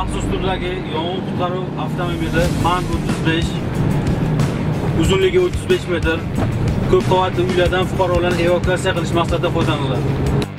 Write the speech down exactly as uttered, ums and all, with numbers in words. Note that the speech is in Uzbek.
maxsus turdagi yong'in qutqaruv avtomobili MAN o'ttiz besh, uzunligi o'ttiz besh metr, ko'p qavatli uylardan fuqarolarni evakuatsiya qilish maqsadida foydalaniladi.